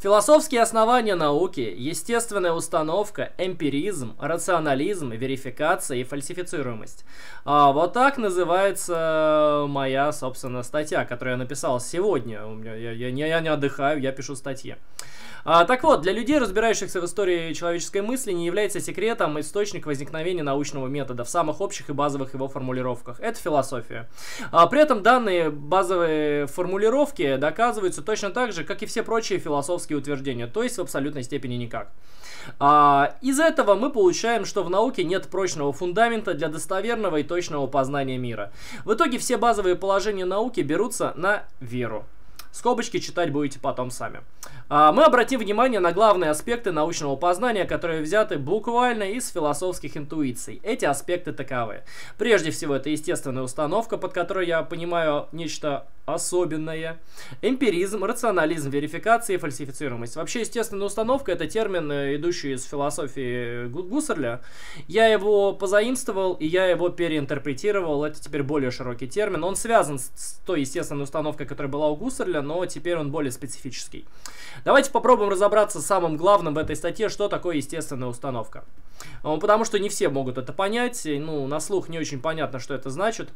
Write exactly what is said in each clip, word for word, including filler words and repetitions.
Философские основания науки, естественная установка, эмпиризм, рационализм, верификация и фальсифицируемость. А, вот так называется моя, собственно, статья, которую я написал сегодня. У меня, я, я, я не отдыхаю, я пишу статьи. А, так вот, для людей, разбирающихся в истории человеческой мысли, не является секретом источник возникновения научного метода в самых общих и базовых его формулировках. Это философия. А, при этом данные базовые формулировки доказываются точно так же, как и все прочие философские утверждения, то есть в абсолютной степени никак. А, из этого мы получаем, что в науке нет прочного фундамента для достоверного и точного познания мира. В итоге все базовые положения науки берутся на веру. Скобочки читать будете потом сами. А, мы обратим внимание на главные аспекты научного познания, которые взяты буквально из философских интуиций. Эти аспекты таковы. Прежде всего, это естественная установка, под которой я понимаю нечто особенное. Эмпиризм, рационализм, верификация и фальсифицируемость. Вообще, естественная установка — это термин, идущий из философии Гуссерля. Я его позаимствовал, и я его переинтерпретировал. Это теперь более широкий термин. Он связан с той естественной установкой, которая была у Гуссерля, но теперь он более специфический. Давайте попробуем разобраться с самым главным в этой статье, что такое естественная установка. Потому что не все могут это понять, ну, на слух не очень понятно, что это значит.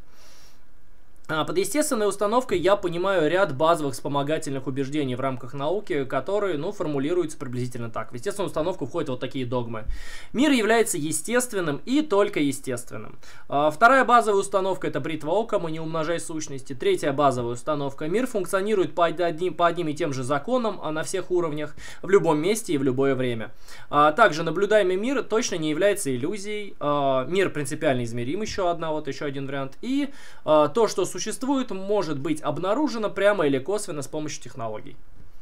Под естественной установкой я понимаю ряд базовых вспомогательных убеждений в рамках науки, которые, ну, формулируются приблизительно так. В естественную установку входят вот такие догмы. Мир является естественным и только естественным. Вторая базовая установка — это бритва Оккама, не умножай сущности. Третья базовая установка: мир функционирует по одним, по одним и тем же законам, а на всех уровнях, в любом месте и в любое время. Также наблюдаемый мир точно не является иллюзией. Мир принципиально измерим, еще одна, вот еще один вариант. И то, что существует, существует, может быть обнаружено прямо или косвенно с помощью технологий.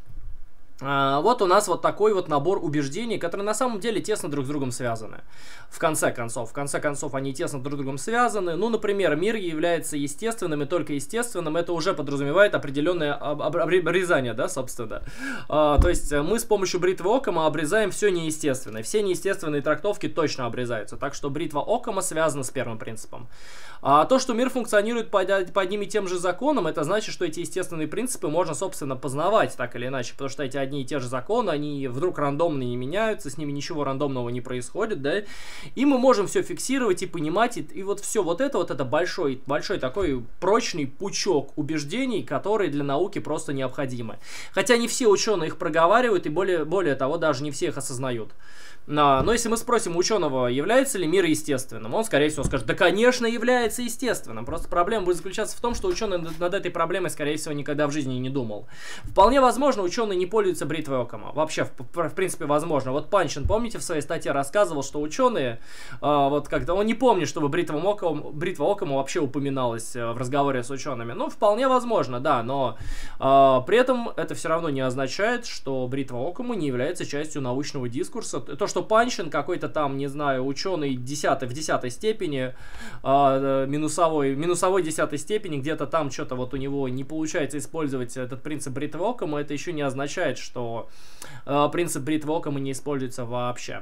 А, вот у нас вот такой вот набор убеждений, которые на самом деле тесно друг с другом связаны. В конце концов, в конце концов они тесно друг с другом связаны. Ну, например, мир является естественным и только естественным. Это уже подразумевает определенное об об обрезание, да, собственно. А, то есть мы с помощью бритвы Оккама обрезаем все неестественное. Все неестественные трактовки точно обрезаются. Так что бритва Оккама связана с первым принципом. А то, что мир функционирует по, по одним и тем же законам, это значит, что эти естественные принципы можно, собственно, познавать так или иначе, потому что эти одни и те же законы, они вдруг рандомно не меняются, с ними ничего рандомного не происходит, да, и мы можем все фиксировать и понимать, и, и вот все вот это, вот это большой, большой такой прочный пучок убеждений, которые для науки просто необходимы. Хотя не все ученые их проговаривают, и более, более того, даже не все их осознают. Но, но если мы спросим ученого, является ли мир естественным, он, скорее всего, скажет: да, конечно, является естественным. Просто проблема будет заключаться в том, что ученый над этой проблемой, скорее всего, никогда в жизни не думал. Вполне возможно, ученый не пользуется бритвой Оккама. Вообще, в, в принципе, возможно. Вот Панчин, помните, в своей статье рассказывал, что ученые, э, вот когда он не помнит, чтобы бритва Оккама, бритва Оккама вообще упоминалась э, в разговоре с учеными. Ну, вполне возможно, да, но э, при этом это все равно не означает, что бритва Оккама не является частью научного дискурса. То, что Панчин какой-то там, не знаю, ученый десятый, в десятой степени, э, минусовой, минусовой десятой степени, где-то там что-то вот у него не получается использовать этот принцип бритвы Оккама, это еще не означает, что э, принцип бритвы Оккама не используется вообще.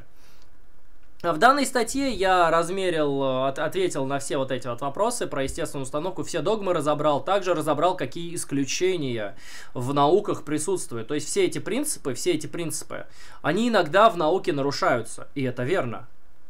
В данной статье я размерил, от, ответил на все вот эти вот вопросы про естественную установку, все догмы разобрал, также разобрал, какие исключения в науках присутствуют. То есть все эти принципы, все эти принципы, они иногда в науке нарушаются, и это верно.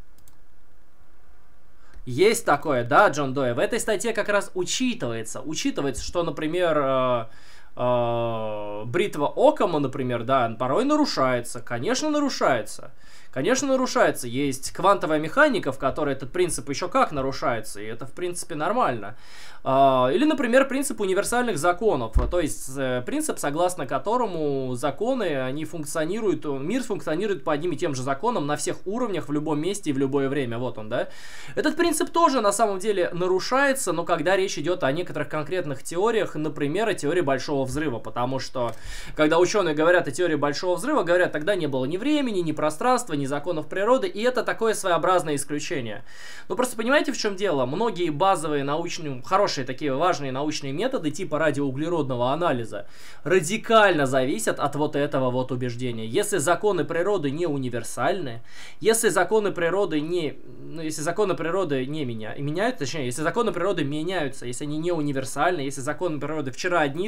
Есть такое, да, Джон Дой? В этой статье как раз учитывается, учитывается, что, например, э, э, бритва Оккама, например, да, порой нарушается, конечно, нарушается. Конечно, нарушается. Есть квантовая механика, в которой этот принцип еще как нарушается, и это, в принципе, нормально. Или, например, принцип универсальных законов, то есть принцип, согласно которому законы, они функционируют, мир функционирует по одним и тем же законам на всех уровнях, в любом месте и в любое время. Вот он, да. Этот принцип тоже, на самом деле, нарушается, но когда речь идет о некоторых конкретных теориях, например, о теории Большого Взрыва, потому что, когда ученые говорят о теории Большого Взрыва, говорят, тогда не было ни времени, ни пространства, ни законов природы, и это такое своеобразное исключение. Ну, просто понимаете, в чем дело? Многие базовые научные, хорошие такие важные научные методы типа радиоуглеродного анализа радикально зависят от вот этого вот убеждения. Если законы природы не универсальны, если законы природы не, ну, если законы природы не меняют, меняют, точнее, если законы природы меняются, если они не универсальны, если законы природы вчера одни, там завтра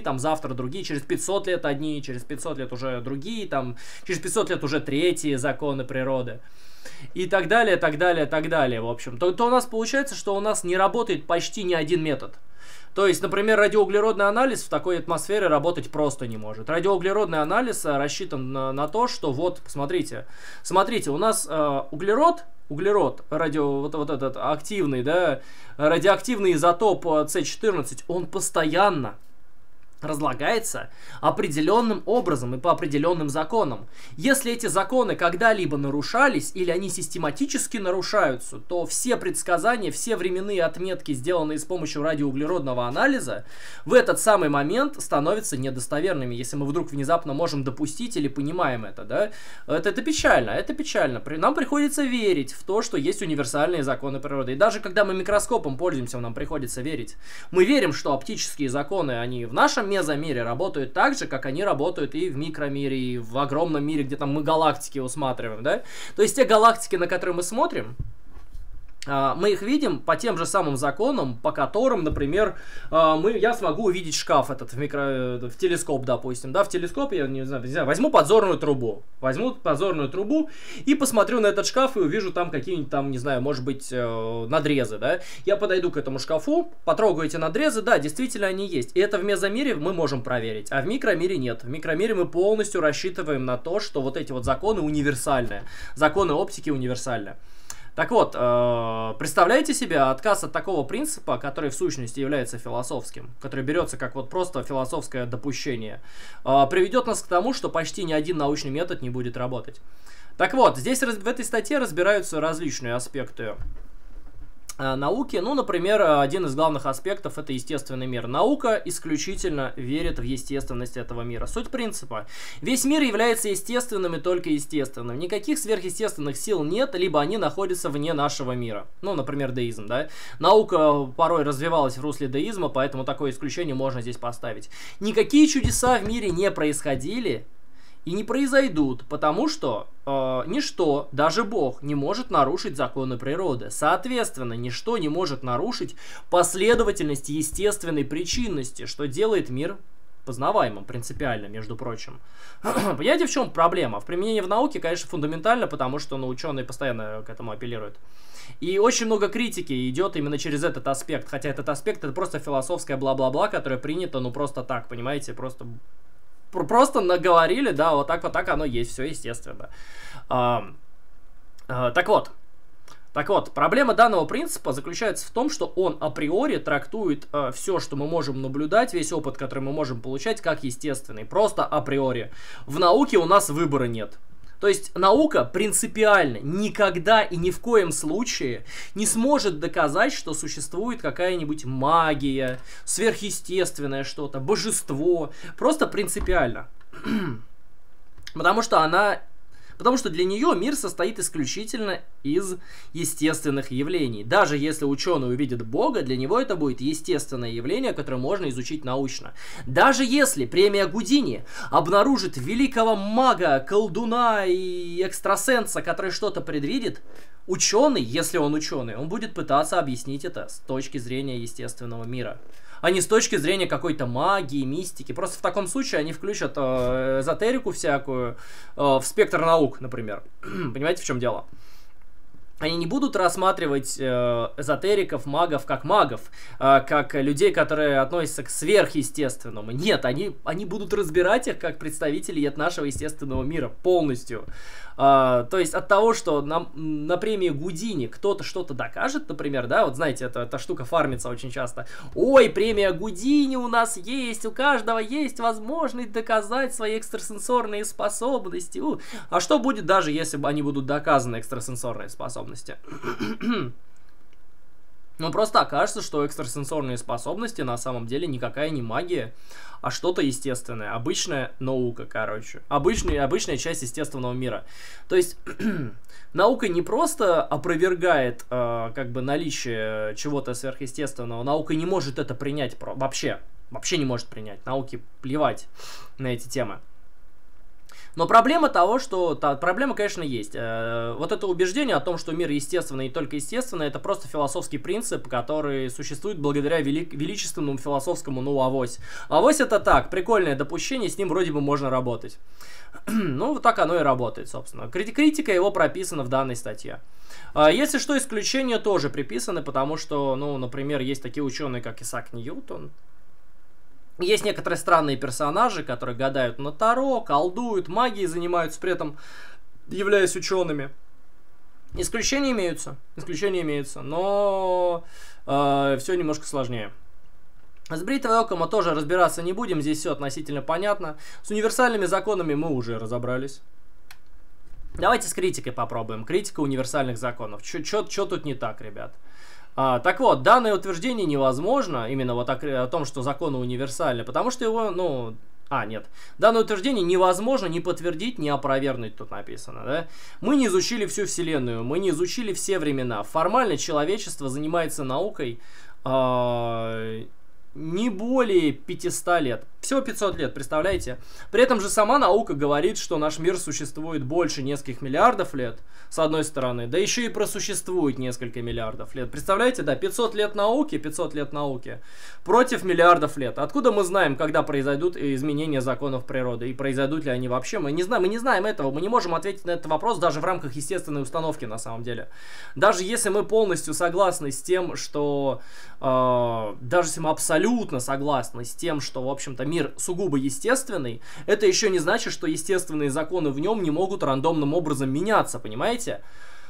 завтра другие, через пятьсот лет одни, через пятьсот лет уже другие, там, через пятьсот лет уже третьи законы природы. И так далее, так далее, так далее, в общем. То, то у нас получается, что у нас не работает почти ни один метод. То есть, например, радиоуглеродный анализ в такой атмосфере работать просто не может. Радиоуглеродный анализ рассчитан на, на то, что вот, посмотрите, смотрите, у нас э, углерод, углерод, радио, вот, вот этот активный, да, радиоактивный изотоп С четырнадцать, он постоянно разлагается определенным образом и по определенным законам. Если эти законы когда-либо нарушались или они систематически нарушаются, то все предсказания, все временные отметки, сделанные с помощью радиоуглеродного анализа, в этот самый момент становятся недостоверными, если мы вдруг внезапно можем допустить или понимаем это, да? Это, это печально, это печально. Нам приходится верить в то, что есть универсальные законы природы. И даже когда мы микроскопом пользуемся, нам приходится верить. Мы верим, что оптические законы, они в нашем мезомире работают так же, как они работают и в микромире, и в огромном мире, где там мы галактики усматриваем, да? То есть те галактики, на которые мы смотрим, мы их видим по тем же самым законам, по которым, например, мы, я смогу увидеть шкаф этот в, микро, в телескоп, допустим. Да, в телескоп я не знаю, не знаю, возьму подзорную трубу. Возьму подзорную трубу и посмотрю на этот шкаф и увижу там какие-нибудь там, не знаю, может быть, надрезы. Да? Я подойду к этому шкафу, потрогаю эти надрезы, да, действительно они есть. И это в мезомире мы можем проверить, а в микромире нет. В микромире мы полностью рассчитываем на то, что вот эти вот законы универсальные. Законы оптики универсальные. Так вот, э, представляете себе отказ от такого принципа, который в сущности является философским, который берется как вот просто философское допущение, э, приведет нас к тому, что почти ни один научный метод не будет работать. Так вот, здесь в этой статье разбираются различные аспекты науки. Ну, например, один из главных аспектов — это естественный мир. Наука исключительно верит в естественность этого мира. Суть принципа: весь мир является естественным и только естественным. Никаких сверхъестественных сил нет, либо они находятся вне нашего мира. Ну, например, деизм, да? Наука порой развивалась в русле деизма, поэтому такое исключение можно здесь поставить. Никакие чудеса в мире не происходили и не произойдут, потому что э, ничто, даже Бог, не может нарушить законы природы. Соответственно, ничто не может нарушить последовательность естественной причинности, что делает мир познаваемым принципиально, между прочим. Понимаете, в чем проблема? В применении в науке, конечно, фундаментально, потому что ну, ученые постоянно к этому апеллируют. И очень много критики идет именно через этот аспект, хотя этот аспект — это просто философское бла-бла-бла, которое принято, ну, просто так, понимаете, просто... Просто наговорили, да, вот так вот так оно есть, все естественно. А, а, так вот, так вот, проблема данного принципа заключается в том, что он априори трактует а, все, что мы можем наблюдать, весь опыт, который мы можем получать, как естественный, просто априори. В науке у нас выбора нет. То есть наука принципиально никогда и ни в коем случае не сможет доказать, что существует какая-нибудь магия, сверхъестественное что-то, божество. Просто принципиально. Потому что она... Потому что для нее мир состоит исключительно из естественных явлений. Даже если ученый увидит Бога, для него это будет естественное явление, которое можно изучить научно. Даже если премия Гудини обнаружит великого мага, колдуна и экстрасенса, который что-то предвидит, ученый, если он ученый, он будет пытаться объяснить это с точки зрения естественного мира, а не с точки зрения какой-то магии, мистики. Просто в таком случае они включат э, эзотерику всякую э, в спектр наук, например. Понимаете, в чем дело? Они не будут рассматривать э, эзотериков, магов как магов, э, как людей, которые относятся к сверхъестественному. Нет, они, они будут разбирать их как представителей от нашего естественного мира полностью. Э, то есть от того, что на, на премии Гудини кто-то что-то докажет, например, да, вот знаете, это, эта штука фармится очень часто. Ой, премия Гудини у нас есть, у каждого есть возможность доказать свои экстрасенсорные способности. У, а что будет даже, если бы они будут доказаны, экстрасенсорные способности? Ну, просто окажется, что экстрасенсорные способности на самом деле никакая не магия, а что-то естественное. Обычная наука, короче. Обычная, обычная часть естественного мира. То есть, наука не просто опровергает э, как бы наличие чего-то сверхъестественного. Наука не может это принять вообще. Вообще не может принять. Науке плевать на эти темы. Но проблема того, что... Та, проблема, конечно, есть. Э, вот это убеждение о том, что мир естественный и только естественный, это просто философский принцип, который существует благодаря вели, величественному философскому, ну, авось. Авось это так, прикольное допущение, с ним вроде бы можно работать. Ну, вот так оно и работает, собственно. Критика его прописана в данной статье. Э, если что, исключения тоже приписаны, потому что, ну, например, есть такие ученые, как Исаак Ньютон. Есть некоторые странные персонажи, которые гадают на Таро, колдуют, магией занимаются, при этом являясь учеными. Исключения имеются, исключения имеются, но э, все немножко сложнее. С бритвой ока мы тоже разбираться не будем, здесь все относительно понятно. С универсальными законами мы уже разобрались. Давайте с критикой попробуем. Критика универсальных законов. Что тут не так, ребят? А, так вот, данное утверждение невозможно, именно вот так, о том, что законы универсальны, потому что его, ну... А, нет. Данное утверждение невозможно ни подтвердить, ни опровергнуть, тут написано, да? Мы не изучили всю Вселенную, мы не изучили все времена. Формально человечество занимается наукой... Э не более пятисот лет. Всего пятьсот лет, представляете? При этом же сама наука говорит, что наш мир существует больше нескольких миллиардов лет, с одной стороны, да еще и просуществует несколько миллиардов лет. Представляете, да, пятьсот лет науки, пятьсот лет науки против миллиардов лет. Откуда мы знаем, когда произойдут изменения законов природы? И произойдут ли они вообще? Мы не знаем, мы не знаем этого. Мы не можем ответить на этот вопрос даже в рамках естественной установки, на самом деле. Даже если мы полностью согласны с тем, что... Э, даже если мы абсолютно абсолютно согласны с тем, что, в общем-то, мир сугубо естественный, это еще не значит, что естественные законы в нем не могут рандомным образом меняться, понимаете?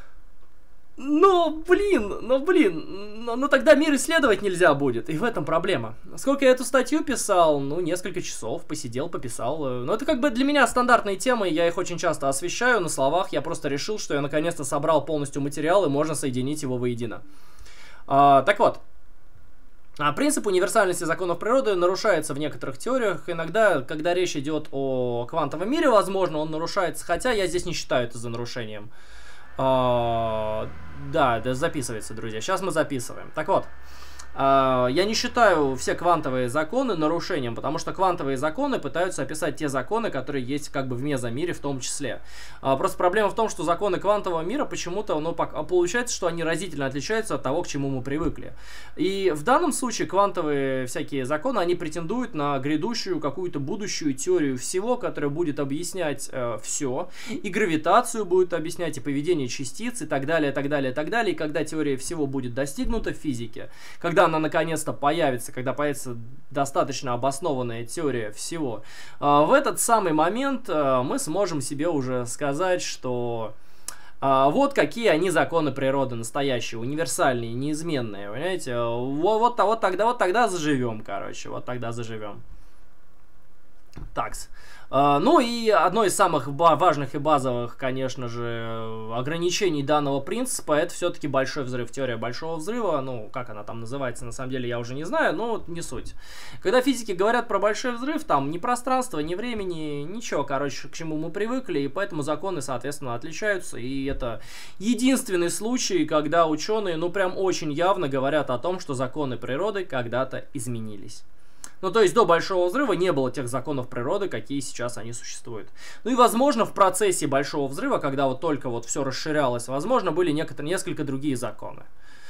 Ну, блин, ну, блин, ну, ну тогда мир исследовать нельзя будет, и в этом проблема. Сколько я эту статью писал? Ну, несколько часов, посидел, пописал. Ну, это как бы для меня стандартные темы, я их очень часто освещаю на словах, я просто решил, что я наконец-то собрал полностью материал, и можно соединить его воедино. А, так вот. А принцип универсальности законов природы нарушается в некоторых теориях. Иногда, когда речь идет о квантовом мире, возможно, он нарушается. Хотя я здесь не считаю это за нарушением. А, да, да, записывается, друзья. Сейчас мы записываем. Так вот. Я не считаю все квантовые законы нарушением, потому что квантовые законы пытаются описать те законы, которые есть как бы в мезомире в том числе. Просто проблема в том, что законы квантового мира почему-то, ну, получается, что они разительно отличаются от того, к чему мы привыкли. И в данном случае квантовые всякие законы, они претендуют на грядущую какую-то будущую теорию всего, которая будет объяснять э, все, и гравитацию будет объяснять, и поведение частиц, и так далее, и так далее, и так далее. И когда теория всего будет достигнута в физике, когда она наконец-то появится, когда появится достаточно обоснованная теория всего, в этот самый момент мы сможем себе уже сказать, что вот какие они законы природы настоящие, универсальные, неизменные, понимаете? Вот, вот, вот тогда, вот тогда заживем, короче, вот тогда заживем. Такс. Uh, ну и одно из самых важных и базовых, конечно же, ограничений данного принципа, это все-таки большой взрыв. Теория большого взрыва, ну, как она там называется, на самом деле я уже не знаю, но не суть. Когда физики говорят про большой взрыв, там ни пространства, ни времени, ничего, короче, к чему мы привыкли, и поэтому законы, соответственно, отличаются. И это единственный случай, когда ученые, ну, прям очень явно говорят о том, что законы природы когда-то изменились. Ну, то есть до Большого Взрыва не было тех законов природы, какие сейчас они существуют. Ну и, возможно, в процессе Большого Взрыва, когда вот только вот все расширялось, возможно, были некоторые, несколько другие законы.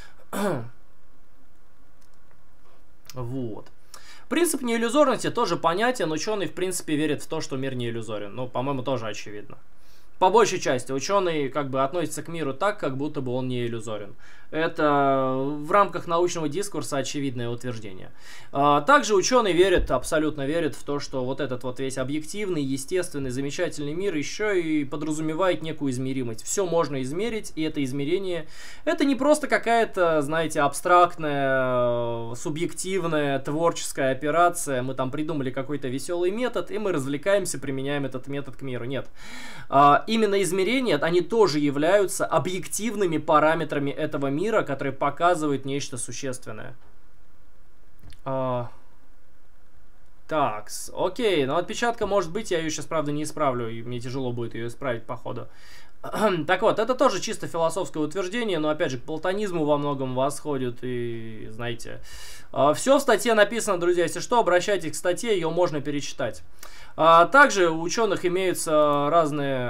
Вот. Принцип неиллюзорности тоже понятен. Ученый, в принципе, верит в то, что мир не иллюзорен. Ну, по-моему, тоже очевидно. По большей части ученые как бы относятся к миру так, как будто бы он не иллюзорен. Это в рамках научного дискурса очевидное утверждение. Также ученые верят, абсолютно верят в то, что вот этот вот весь объективный, естественный, замечательный мир еще и подразумевает некую измеримость. Все можно измерить, и это измерение, это не просто какая-то, знаете, абстрактная, субъективная, творческая операция. Мы там придумали какой-то веселый метод, и мы развлекаемся, применяем этот метод к миру. Нет. Именно измерения, они тоже являются объективными параметрами этого мира, которые показывают нечто существенное. Так, окей, но отпечатка может быть, я ее сейчас, правда, не исправлю, и мне тяжело будет ее исправить по ходу. Так вот, это тоже чисто философское утверждение, но, опять же, к платонизму во многом восходит, и, знаете, все в статье написано, друзья, если что, обращайтесь к статье, ее можно перечитать. Также у ученых имеются разные...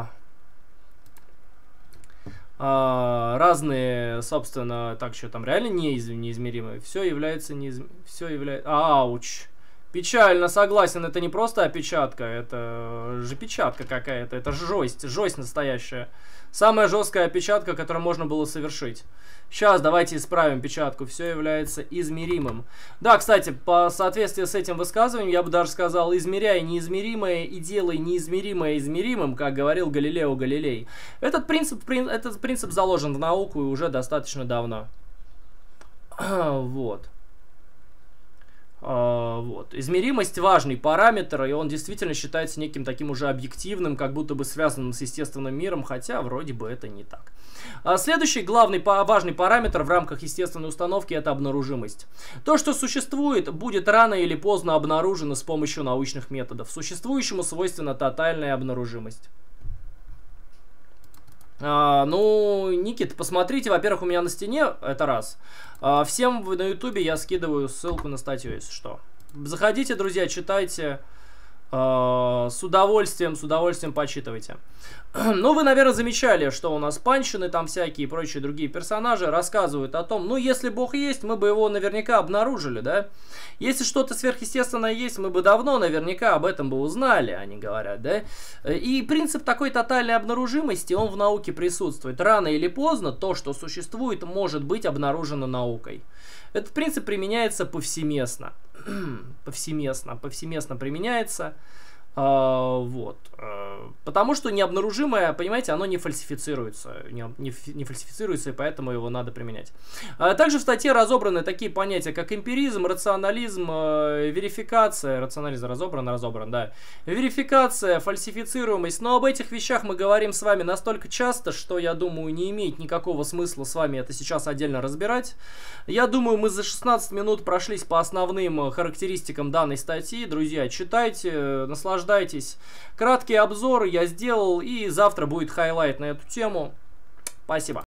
разные, собственно, так что там реально неиз, неизмеримые. Все является неизм... все является... Ауч. Печально, согласен, это не просто опечатка, это же печатка какая-то, это жесть, жесть настоящая. Самая жесткая опечатка, которую можно было совершить. Сейчас давайте исправим печатку, все является измеримым. Да, кстати, по соответствии с этим высказыванием, я бы даже сказал, измеряй неизмеримое и делай неизмеримое измеримым, как говорил Галилео Галилей. Этот принцип, этот принцип заложен в науку и уже достаточно давно. Вот. Uh, вот. Измеримость важный параметр, и он действительно считается неким таким уже объективным, как будто бы связанным с естественным миром, хотя вроде бы это не так. Uh, следующий главный важный параметр в рамках естественной установки — это обнаружимость. То, что существует, будет рано или поздно обнаружено с помощью научных методов. Существующему свойственна тотальная обнаружимость. А, ну, Никит, посмотрите, во-первых, у меня на стене, это раз. А, всем на ютубе я скидываю ссылку на статью, если что. Заходите, друзья, читайте. А, с удовольствием, с удовольствием почитывайте. Ну, вы, наверное, замечали, что у нас панчины там всякие и прочие другие персонажи рассказывают о том, ну, если Бог есть, мы бы его наверняка обнаружили, да? Если что-то сверхъестественное есть, мы бы давно наверняка об этом бы узнали, они говорят, да? И принцип такой тотальной обнаружимости, он в науке присутствует. Рано или поздно то, что существует, может быть обнаружено наукой. Этот принцип применяется повсеместно. повсеместно, повсеместно применяется. Uh, вот. Uh, потому что необнаружимое, понимаете, оно не фальсифицируется. Не, не, не фальсифицируется, и поэтому его надо применять. Uh, также в статье разобраны такие понятия, как эмпиризм, рационализм, uh, верификация. Рационализм разобран, разобран, да. Верификация, фальсифицируемость. Но об этих вещах мы говорим с вами настолько часто, что, я думаю, не имеет никакого смысла с вами это сейчас отдельно разбирать. Я думаю, мы за шестнадцать минут прошлись по основным характеристикам данной статьи. Друзья, читайте, наслаждайтесь. Краткий обзор я сделал, и завтра будет хайлайт на эту тему. Спасибо.